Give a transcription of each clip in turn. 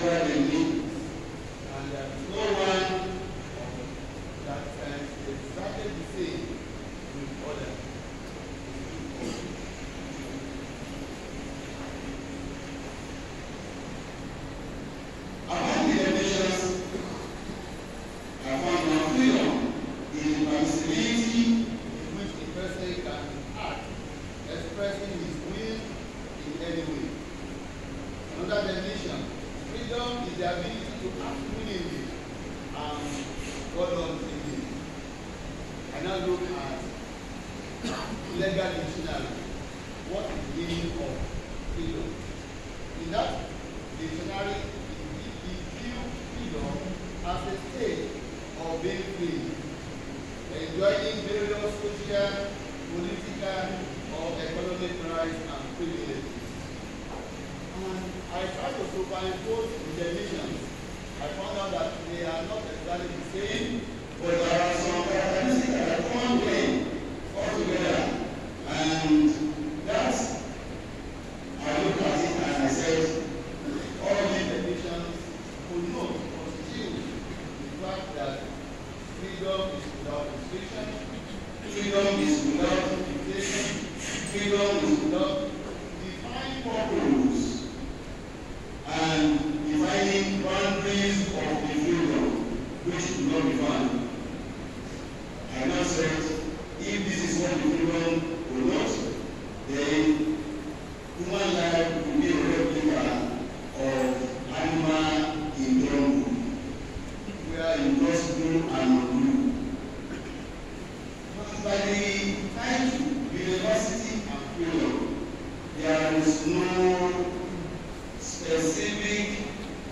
whatever they need. And no one that is exactly the same with others. Among the definitions, I found one freedom is the permissibility in which a person can act, expressing his will in any way. Another definition, freedom is the ability to act willingly and voluntarily. I now look at legal dictionary. What is the meaning of freedom? In that dictionary, it views freedom as a state of being free, enjoying various social, political, or economic rights and privileges. And I tried to superimpose the definitions. I found out that they are not exactly the same, but there are some characteristics that are common thing altogether. And that's, I looked at it and I said, all these definitions could not constitute the fact that freedom is without restriction, freedom is without limitation, freedom is without defined purpose and defining boundaries of the freedom which do not define. I now said, if this is what the freedom will not, then human life will be a replica of animal in jungle, where you just do and undo. By the title University and Freedom, there is no specific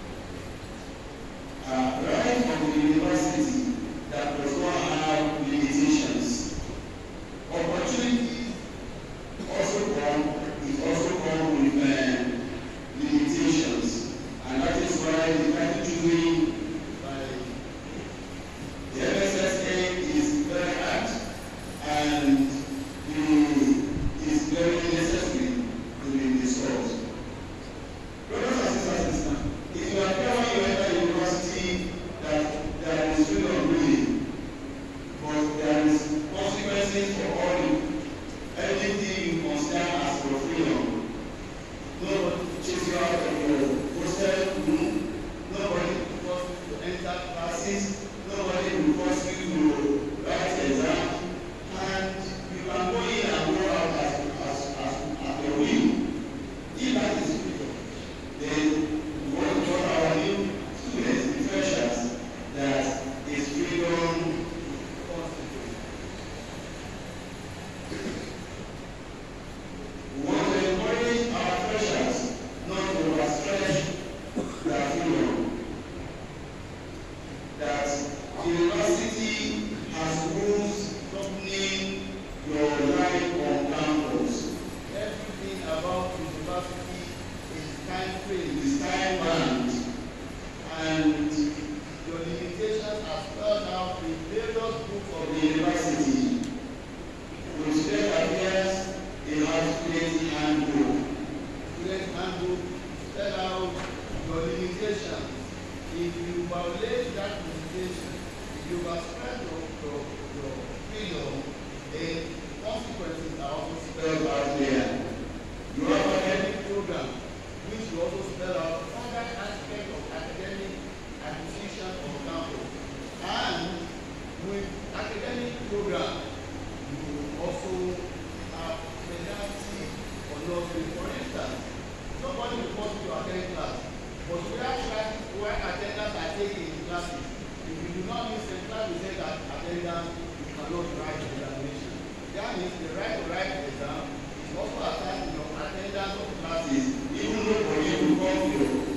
right of the university that does not have limitations. Opportunities also come, it also comes with limitations, and that is why the title choosing by the MSSA is very apt and is very necessary to be discussed. Brothers and sisters, if you are when you enter university that there is freedom really, but there is consequences for all anything you consider as your freedom. Nobody chase you out of your hostel room, nobody will force you to enter classes, nobody will force you to write exams, and you can go in and go out as your will. If that is freedom, then what our new students, the freshers, that is freedom constituted. We want to encourage our freshers not to overstretch their freedom. That the university has rules governing your life on campus. Everything about the university is time-frame, is time-bound, and your limitations are spelled out in various books of the university, which then appears in our student handbook. Student handbook spell out your limitations. If you violate that limitation, if you overspread your freedom, then consequences are also spelled out there. You have an academic program, which will also spell out other aspects of academic acquisition on campus. And with academic program, you also have penalty or lottery. For instance, nobody will force you to attend class, but where attendance are taken in classes, if you do not miss a class, we say that attendance, you cannot write the examination. That means the right to write the exam is also assigned to your attendance of classes, even though for you to come to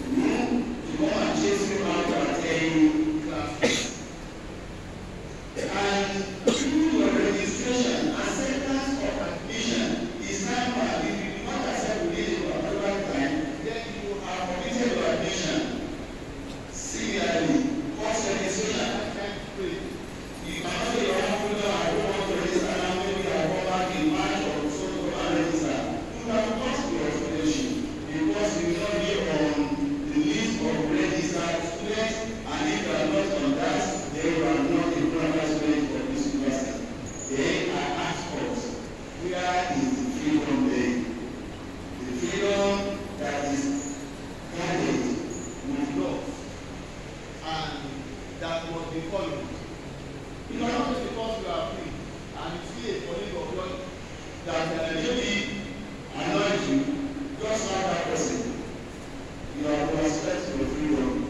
respect your freedom.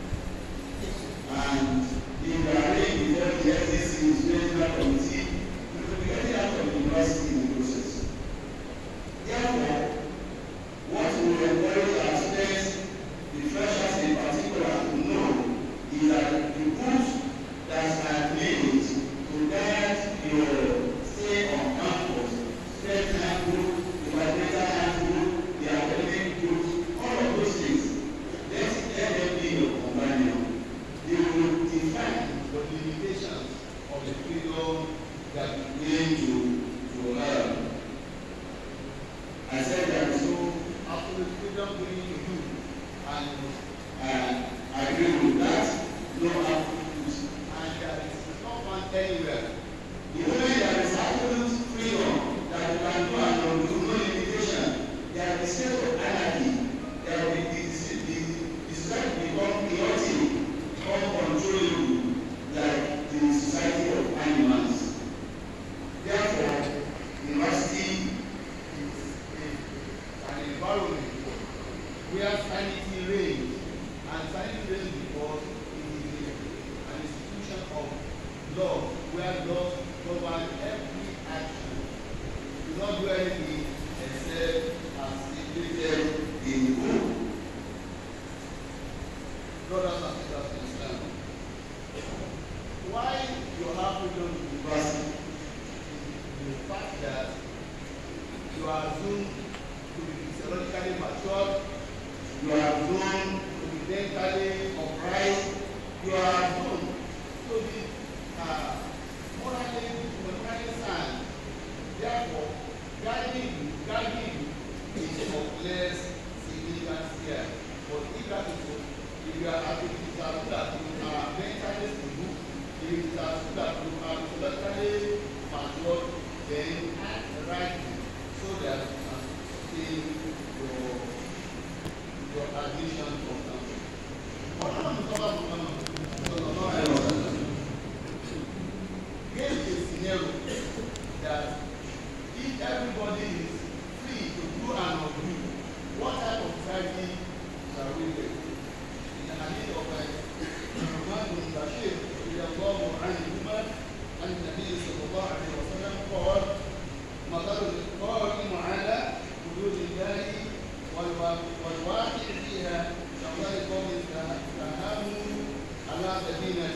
And if you are ready before the SDC is doing that committee, you will be getting out of the university in the process. Therefore, what we will encourage our students, the freshers in particular, to know is that the books that are made to guide your stay on campus, student handbook, the coordinator handbook, the academic books, all of those things, let them be your companion. They will define the limitations of the freedom that you aim to earn. I said there is no absolute freedom given to you, and I agree with that. No absolute, and there is not one anywhere. The moment there is absolute freedom that you can do and don't do, no limitation, there will be state of anarchy. There will be the society become chaotic, uncontrollable, like the society of animals. Therefore, university is an environment where sanity reigns, and sanity reigns because it is an institution of law, where laws govern every action. You do not do anything except as stipulated in the book. Brothers and sisters in Islam, why you have freedom to university is the fact that you are assumed to be physiologically matured, you are assumed to be mentally upright, you are assumed to be morally sound. Therefore, guiding you is of less significance here. But if that is so, if you are activities that you are mentally stable, if it is that you are physiologically matured, then act rightly so that you can sustain your admission for something. Here is a scenario that if everybody is free to do and not do, what type of society shall we live? In the hadith of Nu'man bin Bashir, radiyallahu anhuma, عن النبي صلى الله عليه وسلم قال: مثل القائم على حدود الله والواقع فيها كمثل قوم استهاموا على سفينة.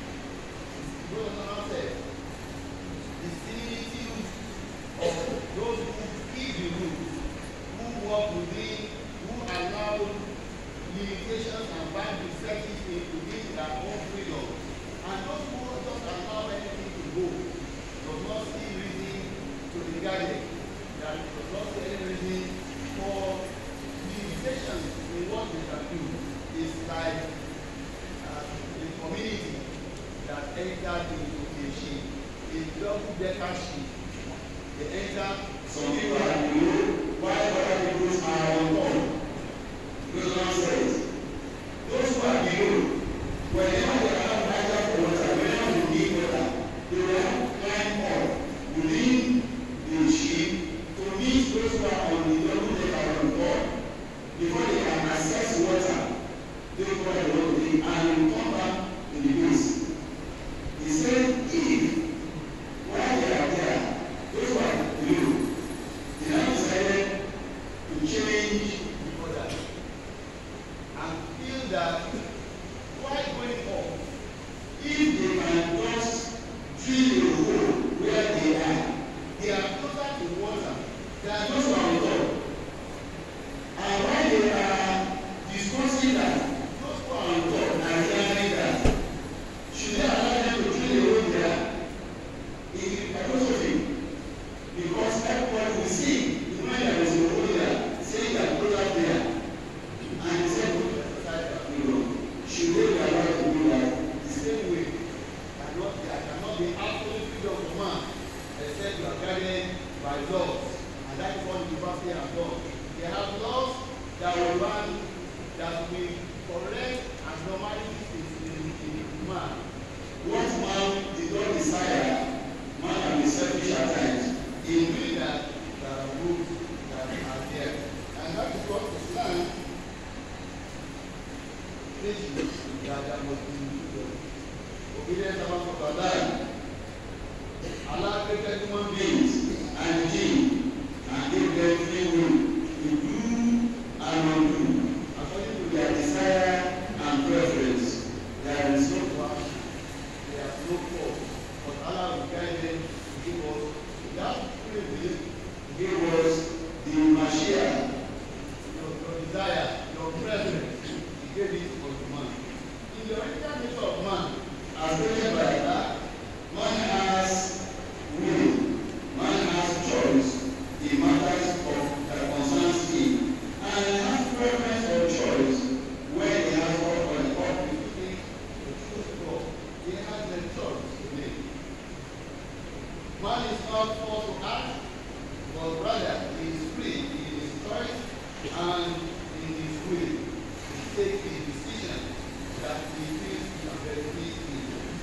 The similitude of those who keep the rules, who walk within, who allow limitations and boundaries set within their own freedom, and those who just allow anything to go, does not see reason to be guided, that does not see any reason for limitations in what they can do. Is like the community that entered into a ship, a double-decker ship. They enter. Some people are below, while other people are on top. Those one says, those who are below, whenever they are vital for water, whenever they need water, they will climb up within the ship to meet those who are on the double-decker on top before they can access water. They will go and return back to the base. He said, if while they are there, those who are below, they have decided to change the order and feel that while going up, if they can just drill a hole where they are closer to water than those who are on top. And while they are discussing that, those who are on top are hearing that, should they allow them to drill a hole there? It is philosophy, because everybody will see the man that is in the hole there, saying that go out there, and he said, go to exercise that should they be allowed to do that? The same way, issue that there must be obedience about our life. Allah created human beings and jinn and gave them free will to do and undo according to their desire and preference. There is no one, there is no fault, but Allah will guide them to give us that free will, give us the Mashiach, your desire, your preference. He gave it unto man. In the original nature of man, as stated by Allah, man has will, man has choice in matters of concerns him, and he has preference or choice when he has opportunity to choose God. He has the choice to make. Man is not forced to act, but rather he is free in his choice and in his will to take a decision that he feels he can benefit him.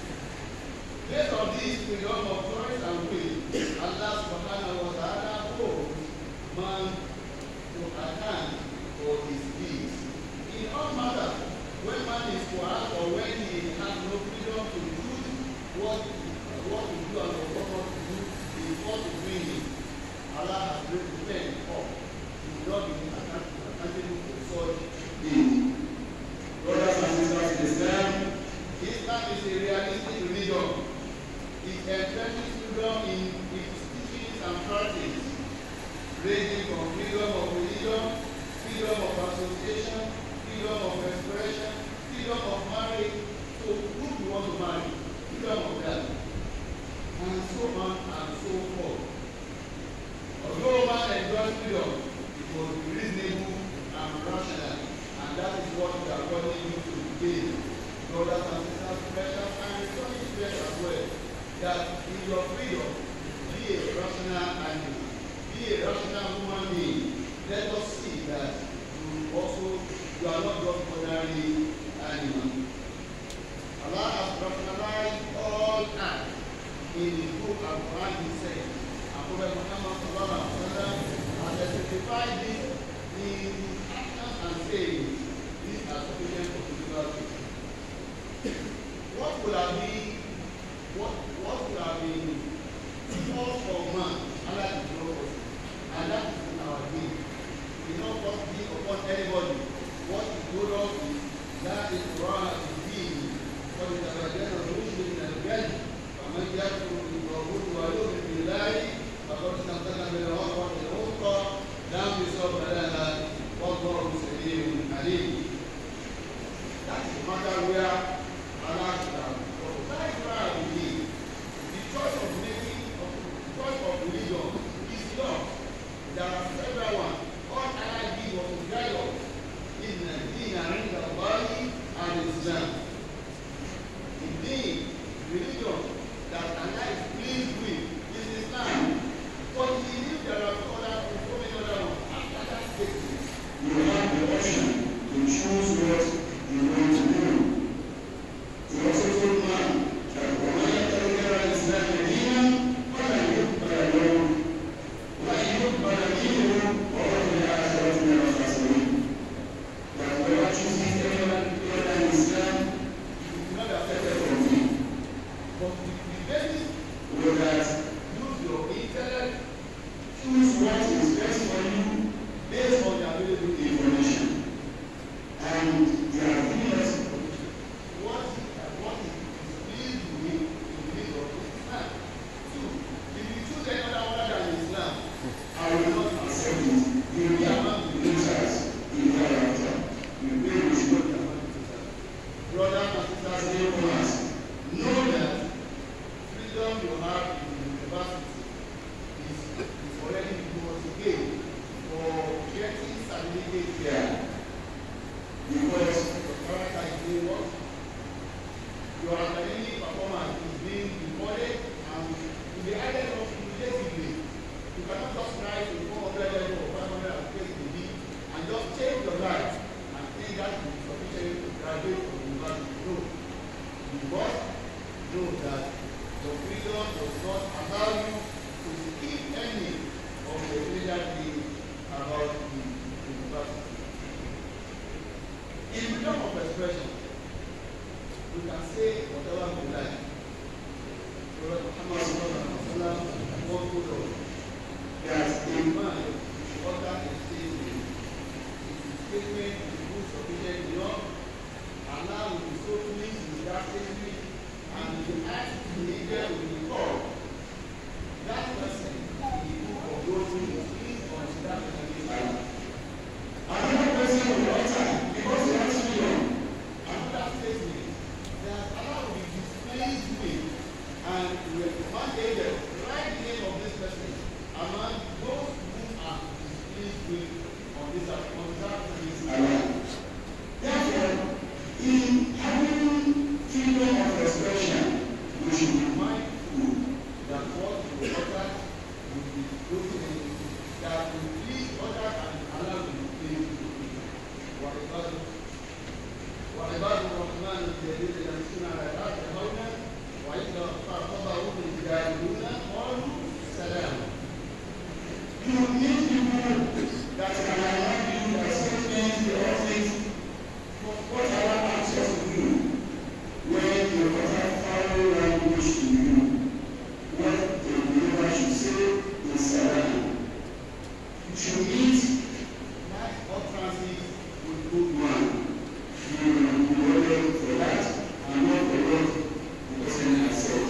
Based on this freedom of choice and will, Allah subhanahu wa ta'ala holds man to account for his deeds. In all matters, when man is coerced or when he has no freedom to choose what to do and what not to do, he is forced to bring him. Allah has raised the pen up. He will not be accountable for such deeds. Brothers and sisters in Islam, Islam is a realistic religion. It entrenches freedom in its teachings and practice, ranging from freedom of religion, freedom of association, freedom of expression, freedom of marriage, so who you want to marry, freedom of that, and so on and so forth. Although man enjoys freedom, it must be reasonable and rational, and that is what we are calling you to today. Brothers and sisters, precious and returning strength as well, that in your freedom, be a rational animal, be a rational human being. Let us see that you are not just ordinary animal. Allah has rationalized all acts in the book of Quran. He said, and Prophet Muhammad sallallahu alaihi wasallam has specified this in actions and sayings. These are sufficient for physical truth. What would have been cause for man? Allah is glorious, and that is in our deed. We don't force be upon anybody. What is glorious is that is Quran is being for the Tabajan of Muslim in Al-Ghani. فمن يكفر بالطاغوت ويؤمن بالله فقد استمسك بالعروة الوثقى لا انفصام لها والله سميع عليم. That is the matter where Allah is that is where we live. The choice of religion is not. There are several ones. All Allah did was to guide us in the deen and the body and Islam. Indeed, religion that Allah is pleased with is Islam. But he knew there are so many other ones. After that statement, you have the option to choose what you want to do. He also told man that وَمَنْ يَتَّبِعْ الْإِسْلَامَ دِينًا فَلَنْ يُقْبَلَ مِنْهُ وَهُوَ فِي الْآخِرَةِ مِنَ الْخَاسِرِينَ. That whoever chooses anyone other than Islam is not accepted from him. But the basis will that use your intellect, choose what is best for you based on the available information. And there are things what is pleased with in the middle of Islam. Two, if you choose another other than Islam, I will not accept it. You will be among the losers in character. You will be among the losers. Brothers and sisters, neighbors, know that freedom you have in the university is already was gained for getting certificate there. Because your character is being what? Your academic performance is being recorded and will be added up immediately. You cannot just write to 400 level or 500 and take the degree and just change your life and think that will be sufficient to graduate from the university. No. You must know that your freedom does not allow you to skip any of the major things about the university. In freedom of expression, we can say whatever we like. Prophet Muhammad once told us that a man should utter a statement. If the statement is good, sufficient enough, Allah will be so pleased with that statement, and the act needed will be called. That person in the book of those who is pleased on that person. Another person will utter because he has freedom. Another statement that Allah will be displeased with, and will command angels write the name of this person among those who are displeased with on this Allah. Therefore, in having freedom of expression, we should be mindful that what we utter will be broken, that we please utter and Allah will be pleased. وعباد الرحمن الذين يمشون على الارض هونا واذا خاطبهم الجاهلون قالوا سلاما. You need people that can allow you to accept the office for whatever access to you when you utter foul language to you. What the believer should say is salam. You should meet nice utterances with good man. You will be waiting for that and not for what the person has said.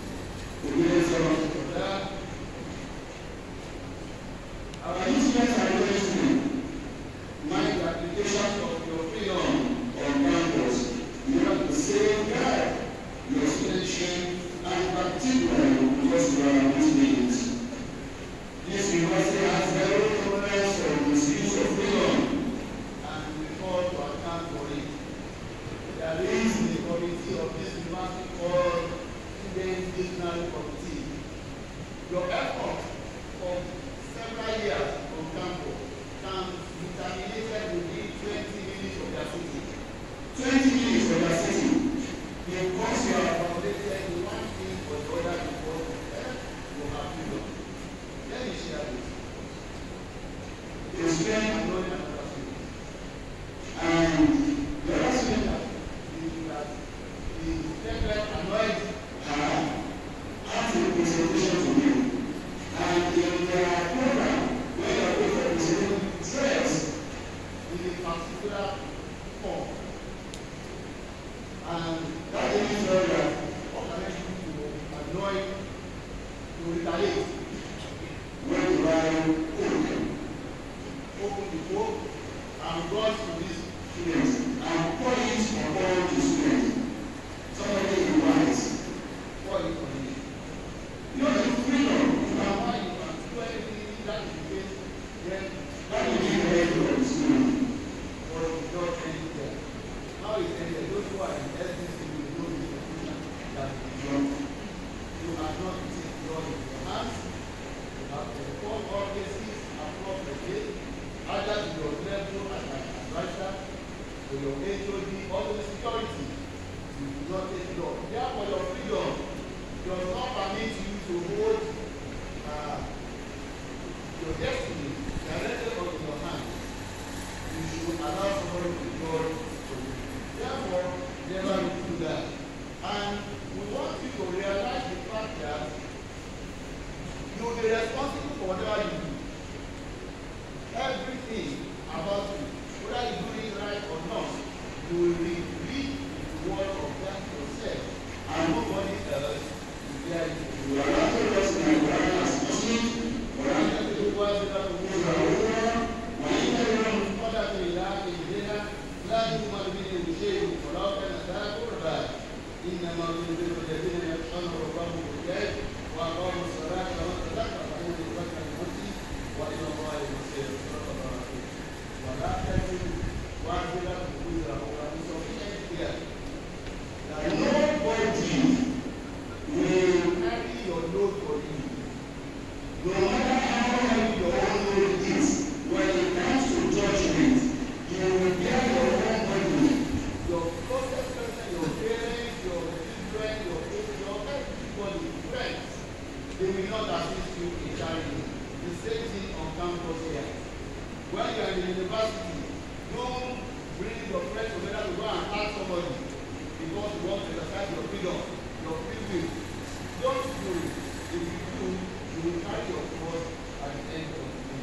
Our instruments are listening. Mind the application of your freedom on campus. You have to safeguard your studentship and particularly because you are Muslims. This university has zero tolerance for misuse of freedom, and we call to account for it. There is the committee of this university called Student Dictionary Committee. Your effort for several years on campus can be terminated within 20 minutes of their sitting. 20 minutes of their sitting. Because you have violated one thing or the other before you have freedom. Let me share this. The student annoyed another student. And the other student that the student annoyed her after the presentation to me. And in their program, when they are going for presenting stress in a particular form. And that didn't tell that what can I do to annoy, to retaliate? When you are open the book and brought to these students and pour it upon the students. Somebody is wise. Pour it on it. You know the freedom, and why you can do anything that is the case, then that will give way to the student. Or it's not ended there. How is it ended? Those who are in SDC will know the institution that you are not taking God in your hands. You have to perform all cases across the day, either to your level as an advisor, to your HOD, or to the security. You do not take law. Therefore, your freedom does not permit you to hold your destiny directly out of your hand. You should allow somebody to God to you. Therefore, never do that. And we want you to realize the fact that you will be responsible for whatever you do. Everything about you, whether you do it right or not, you will read the word of God yourself, and nobody else will hear it. You are not the person that you are as Muslim, or not the words that you are other than that, لا يؤمن به شيء ولو كان ذا قربى انما ينذر الذين يخشون ربهم بالليل واقاموا الصلاه ومن تذكر فان يذكر بنفسه والى الله المصير. ولا تزر وازره وزر اخرى. Nobody because you want to exercise your freedom, your free will. Don't do it. If you do, you will carry your cross at the end of the day.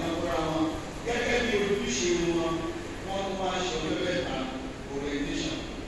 Gẹ́gẹ́ bí ojúṣe wọn, wọ́n tún wá ṣe ọjọ́ mẹ́ta orientation.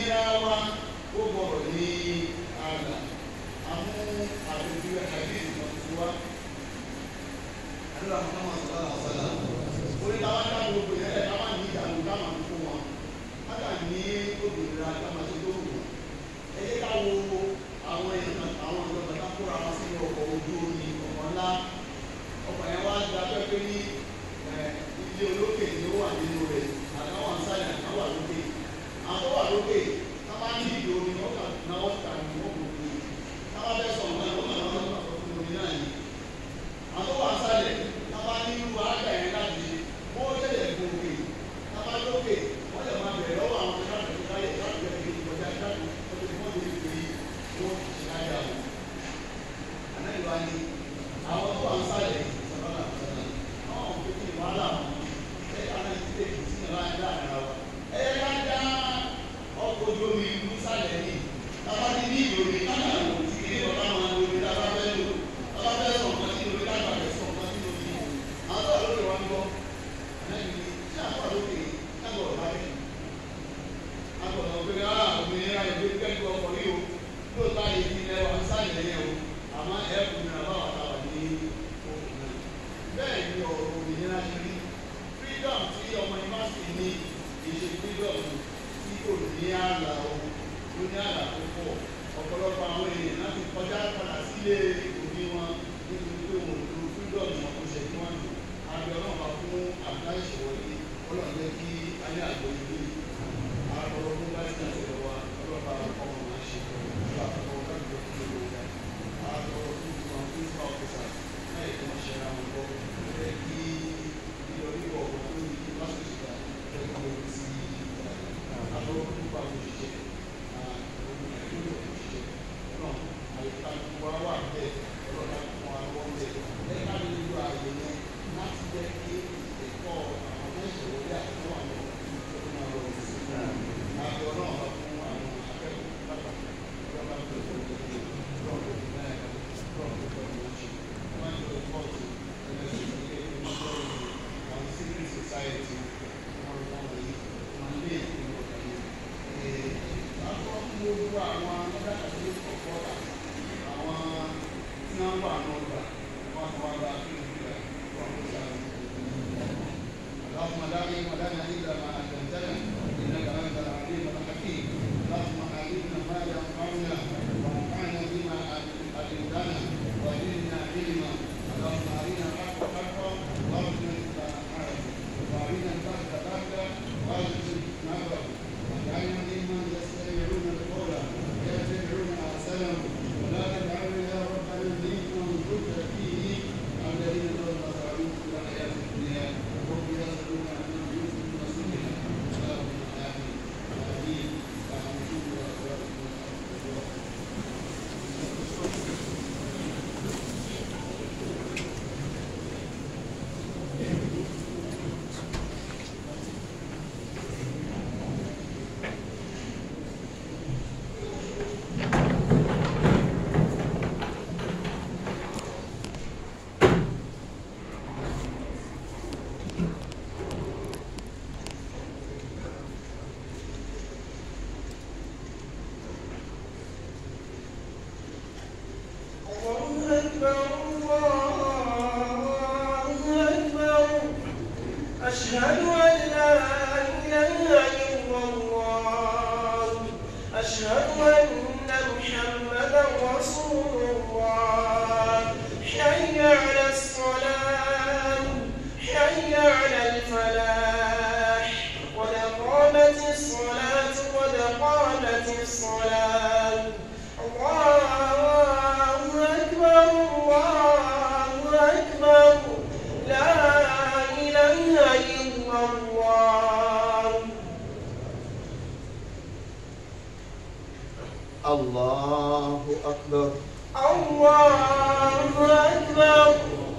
òmìnira wa ó gbọ́dọ̀ ní ààlà àmú àdójú àdéhùn náà ti wá. àdúrà fún àwọn àgbà àṣàlà orí táwọn dá gbogbo yẹn ẹ̀ táwọn ní ìdààmú táwọn fún wọn látà ní òmìnira táwọn ti tó wù. ẹ yé ká wo àwọn èèyàn àwọn ìjọba tá kóra wọn sínú ọkọ̀ ojú omi ọkọ̀ ńlá ọkọ̀ yẹn wá gba pẹ́pẹ́ ní ilé olókè ni ó wà nínú rẹ̀ àtàwọn àǹsáyà náà wà lókè àwọn tó wà lókè tá bá ní ìdí omi wọn kà náà wọn kà ní wọn kò tó tá bá fẹ́ sọ nǹkan wọn kà náà wọn kà fún omi náà yìí àwọn tó wà sálẹ̀ tá bá ní irú àgbà yẹn láti ṣe bó ṣẹlẹ̀ gòkè tá bá lókè wọ́n lè máa bẹ̀rẹ̀ lọ́wọ́ àwọn ìṣàkóso ìṣàlẹ̀ ìṣàkóso ìkọjá àwọn tó wà ń sálẹ̀ ìṣàkóso àwọn òkè wàhálà wọn ẹ̀ àwọn ìdílé ìdílé náà ń dá àrà wa ẹ̀ ká dá ọkọ̀ ojú omi ìlú sálẹ̀ ní tábà ní ìròyìn káàkiri àwọn tí kìíní ọ̀tá máa ń lo omi tábà fẹ́ lò tábà fẹ́ sọ̀ nǹkan tí omi káàkiri àgbẹ̀ sọ̀ nǹkan tí omi àwọn tó wà lókè wọn gbọ́ àlẹ́yìn tí àwọn wà lókè káàkiri ọ̀tá rẹ̀ àgbọ̀dọ̀ ògbé òmìnira ìgbé kẹ́kẹ́ ọkọ̀ yìí o lóòótọ́ àyè ti ilẹ̀ wa ń sálẹ̀ yẹn o àmọ́ ẹ̀kún ní àbá wà táwà ní òkú náà bẹ́ẹ̀ ni ọ̀rọ̀ òmìnira ṣe rí freedom tí ọmọ yunifásitì ní ìṣe freedom tí kò ní ààlà o ló ní ààlà tó pọ̀ ọ̀pọ̀lọpọ̀ àwọn èèyàn láti kọjá padà sílé òbí wọn nítorí pé wọn ò lo freedom wọn kò ṣe kí wọ́n lò àbí ọlọ́run bá fún àbúrá ìṣòwòlé ọlọ́run jẹ́ kí alẹ́ àgbọ̀ ìlú àrọ̀rọ̀ fún láti àṣẹ wa ọlọ́ba ọmọ máa ṣe ìgbà àkọ́kọ́ láti lọ sí ìlú ìgbà àrọ̀rọ̀ fún ìgbà principal officer láì tó ń ṣe ara wọn bọ́ ẹ kí ilé onígbọ̀ ọ̀gbọ̀n tó ní kí lásìkò ìgbà ẹ kí o ti àrọ̀rọ̀ fún ìgbà òṣìṣẹ́ ìlú òṣìṣẹ́ náà àyíká wa wà bẹ́ẹ̀ ọlọ́dà fún wa wọ́n bẹ́ẹ̀ ẹ ká lè lo àyè yẹn láti jẹ́ kí ẹ̀kọ́ àwọn ìṣòwò àti àwọn الله أكبر الله أكبر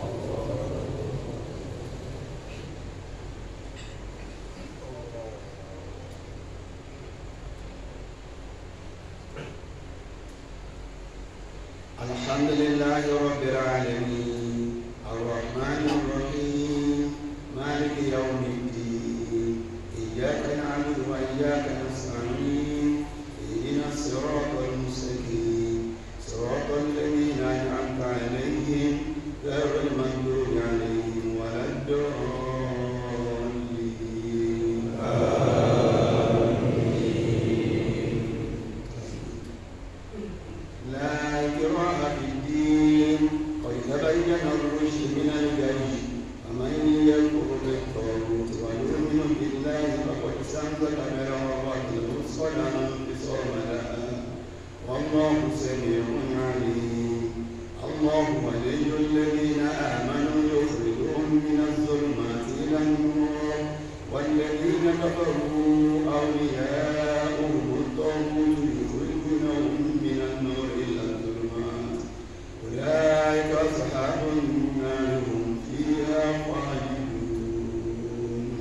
الحمد لله رب العالمين الرحمن الرحيم مالك يوم الدين إياك نعبد وإياك نستعين والله سميع عليم. الله ولي الذين آمنوا يخرجهم من الظلمات إلى النور والذين كفروا أولياؤهم الطاغوت يخرجونهم من النور إلى الظلمات أولئك أصحاب النار هم فيها خالدون.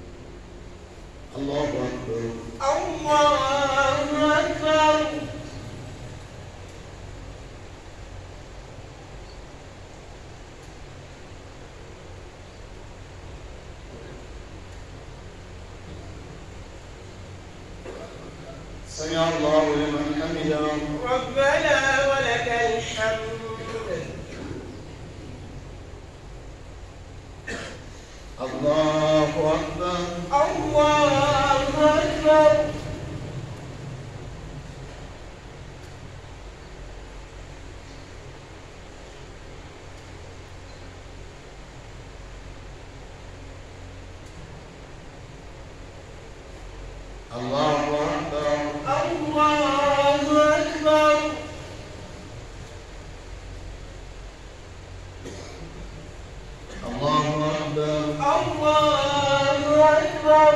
الله أكبر. الله أكبر. سمع الله لمن حمده. ربنا ولك الحمد. الله أكبر. الله أكبر. الله أكبر. الله أكبر. الله أكبر. الله أكبر.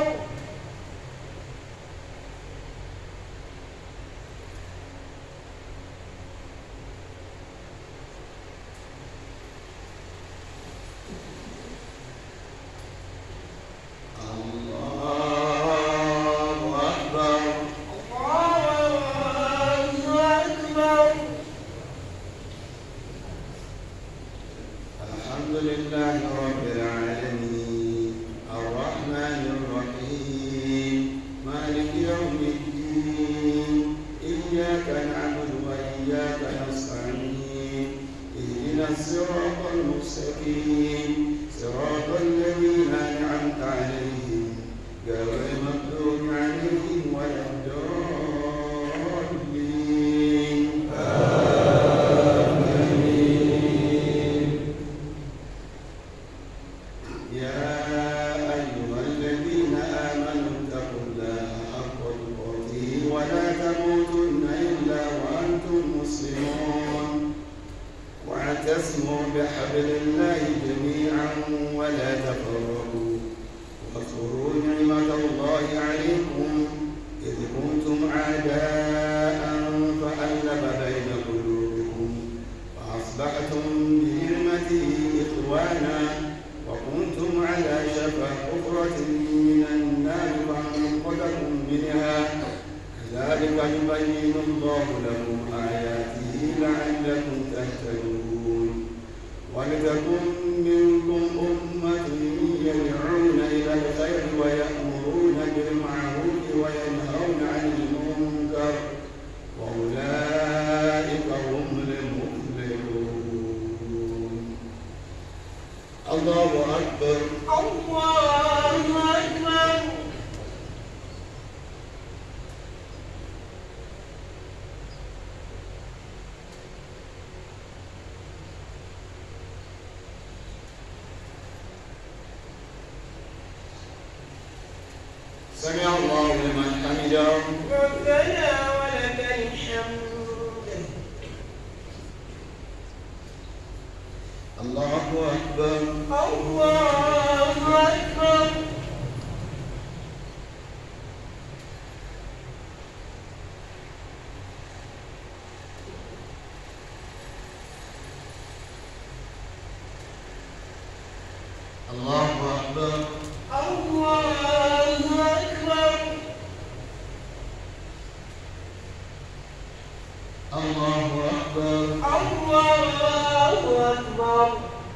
الحمد لله رب العالمين الرحمن الرحيم مالك يوم الدين إياك نعبد وإياك نستعين اهدنا الصراط المستقيم صراط الذين أنعمت عليهم غير المغضوب عليهم ولا الضالين. يا أيها الذين آمنوا اتقوا الله حق تقاته ولا تموتن إلا وأنتم مسلمون واعتصموا بحبل الله جميعا ولا تفرقوا واذكروا نعمة الله عليكم إذ كنتم أعداء فألف بين قلوبكم فأصبحتم بنعمته إخوانا وكنتم على شفا حفرة من النار فأنقذكم منها كذلك يبين الله لكم آياته لعلكم تهتدون. ولتكن منكم أمة يدعون إلى الخير ويأمرون بالمعروف وينهون عن المنكر وأولئك هم المفلحون. الله أكبر. الله أكبر. سمع الله لمن حمده. ربنا ولك الحمد. الله أكبر. الله أكبر. الله أكبر. الله أكبر. الله أكبر. الله أكبر.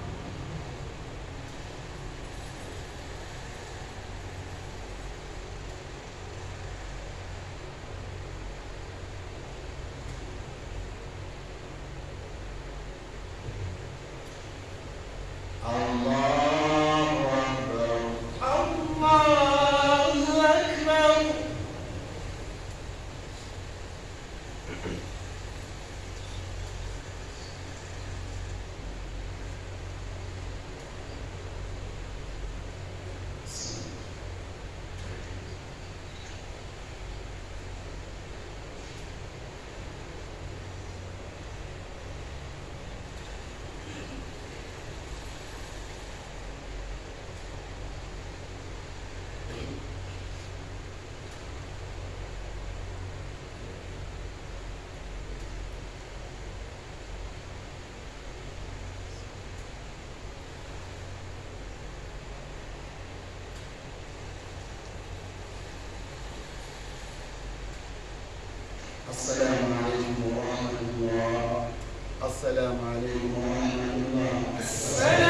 الله أكبر. الله أكبر. السلام عليكم ورحمة الله. السلام عليكم ورحمة الله.